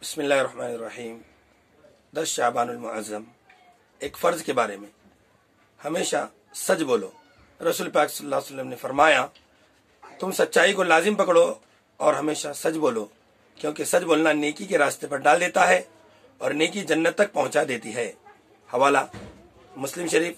बिस्मिल्लाहिर्रहमानिर्रहीम। 10 शाबान मुअज़्ज़म। एक फ़र्ज के बारे में हमेशा सच बोलो। रसूल पाक सल्लल्लाहु अलैहि वसल्लम ने फरमाया, तुम सच्चाई को लाजिम पकड़ो और हमेशा सच बोलो, क्योंकि सच बोलना नेकी के रास्ते पर डाल देता है और नेकी जन्नत तक पहुंचा देती है। हवाला मुस्लिम शरीफ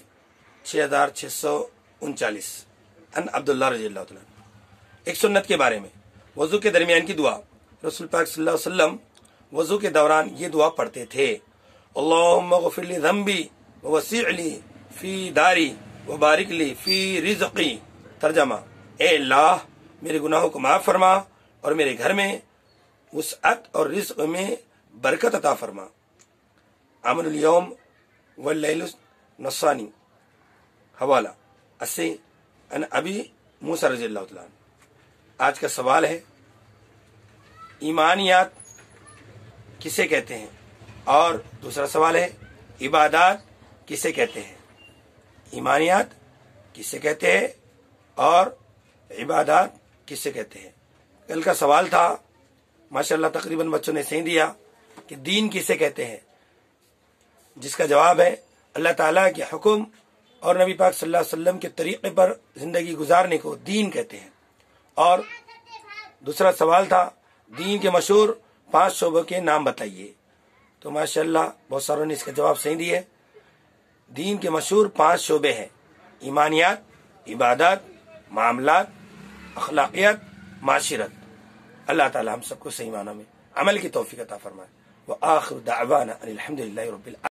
6639। अन अब्दुल्लाह रज़ियल्लाहु तआला। एक सुन्नत के बारे में वज़ू के दरमियान की दुआ। रसूल पाक सल्लल्लाहु अलैहि वसल्लम वज़ू के दौरान ये दुआ पढ़ते थे, अल्लाहुम्मा ग़फ़िर ली ज़ंबी व वसी' ली फ़ी दारी व बारिक ली फ़ी रिज़क़ी। तर्जमा, ए अल्लाह मेरे गुनाहों को माफ़ फरमा और मेरे घर में वुसअत और रिज़्क़ में बरकत अता फरमा। अमनुल यौम वल लैलु नस्वानी। हवाला अस्से अन अबी मूसा रज़ियल्लाहु तआला। आज का सवाल है, ईमानियात किसे कहते हैं? और दूसरा सवाल है, इबादात किसे कहते हैं? ईमानियात किसे कहते हैं और इबादात किसे कहते हैं? कल का सवाल था, माशाअल्लाह तकरीबन बच्चों ने सही दिया कि दीन किसे कहते हैं, जिसका जवाब है अल्लाह ताला के हुक्म और नबी पाक सल्लल्लाहु अलैहि वसल्लम के तरीके पर जिंदगी गुजारने को दीन कहते हैं। और दूसरा सवाल था, दीन के मशहूर 5 शोबों के नाम बताइए। तो माशाअल्लाह बहुत सारों ने इसका जवाब सही दिए। दीन के मशहूर 5 शोबे हैं, ईमानियात, इबादत, मामलात, अखलाकियात, माशिरत। अल्लाह ताला हम सबको सही मानों में अमल की तौफीक अता फरमाए। व आखिर दावाना अनिल हम्दुलिल्लाहि रब्बिल आलमीन।